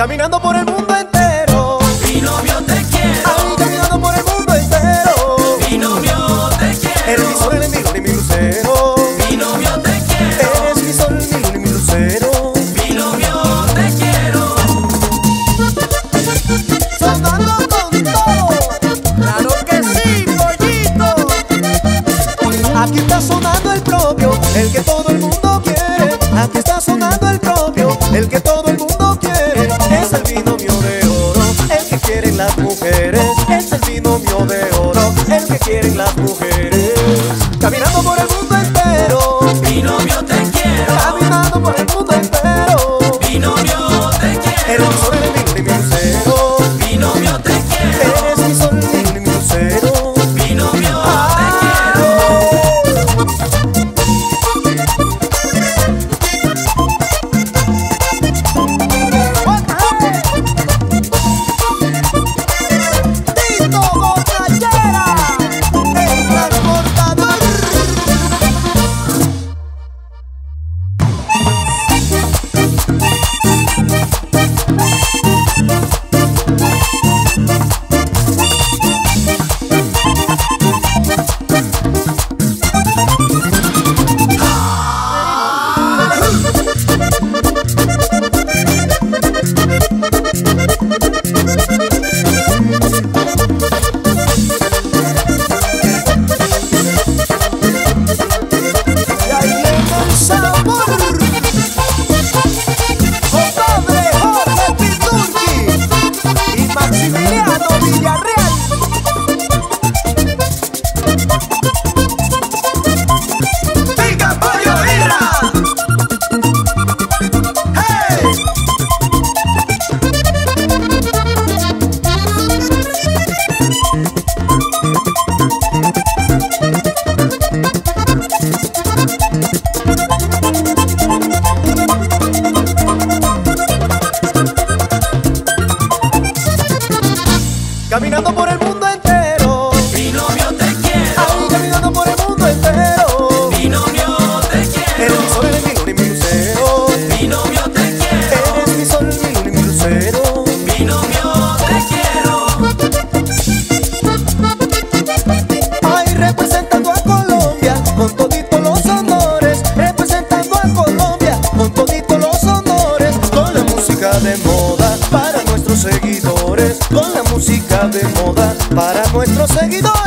Caminando por el mundo entero, mi novio te quiero. ay, caminando por el mundo entero, Mi novio te quiero. eres mi sol, eres mi luna y mi lucero. Mi novio te quiero. Eres mi sol, mi luna y mi lucero. Mi novio te quiero. Sonando con todo, claro que sí, pollito. Aquí está sonando el propio, el que todo el mundo quiere. Aquí está sonando el propio, el que todo el mundo quiere. Es el binomio de oro, el que quieren las mujeres. Es el binomio de oro, el que quieren las mujeres. Caminando por el mundo entero, Mi novio te quiero. caminando por el mundo entero. Mi novio te Eres quiero. mi sol, eres mi luna y mi lucero. Mi novio te quiero. Eres mi sol, mi luna y mi lucero. Mi novio te quiero. Tito Botellera, el transportador. Y ahí viene el sabor. Compadre Jorge Piturki y Maximiliano Villarreal. ¡Pica pollo ira! ¡Hey! Caminando por el mundo entero, Mi novio te quiero. ay, caminando por el mundo entero. Mi novio te Eres quiero. mi sol, eres mi luna y mi lucero. Mi novio te quiero. Eres mi sol, mi luna y mi lucero. Mi novio te quiero. Ay, representando a Colombia con toditos los honores. Representando a Colombia con toditos los honores. Con la música de moda para nuestros seguidores. Con la música de moda para nuestros seguidores.